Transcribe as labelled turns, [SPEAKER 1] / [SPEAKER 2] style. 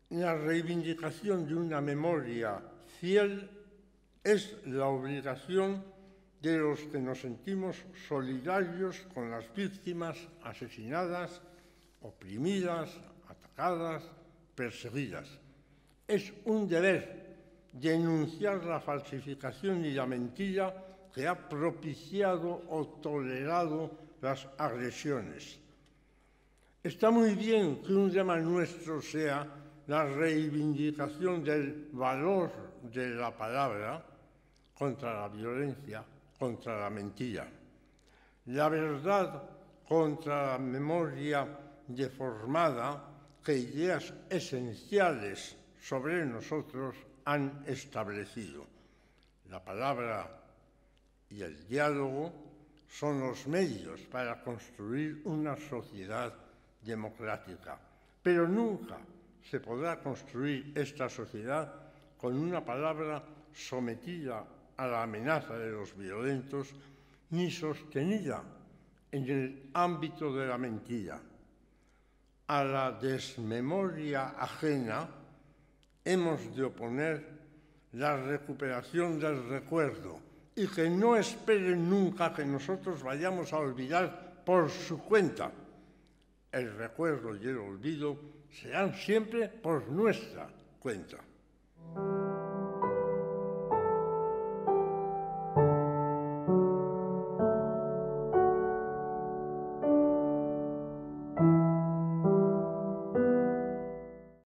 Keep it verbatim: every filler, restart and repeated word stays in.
[SPEAKER 1] La reivindicación de una memoria fiel es la obligación de los que nos sentimos solidarios con las víctimas asesinadas, oprimidas, atacadas, perseguidas. Es un deber denunciar la falsificación y la mentira que ha propiciado o tolerado las agresiones. Está muy bien que un lema nuestro sea la reivindicación del valor de la palabra contra la violencia, contra la mentira. La verdad contra la memoria deformada que ideas esenciales sobre nosotros han establecido. La palabra y el diálogo son los medios para construir una sociedad democrática, pero nunca se podrá construir esta sociedad con una palabra sometida a la amenaza de los violentos ni sostenida en el ámbito de la mentira. A la desmemoria ajena hemos de oponer la recuperación del recuerdo y que no esperen nunca que nosotros vayamos a olvidar por su cuenta. El recuerdo y el olvido serán siempre por nuestra cuenta.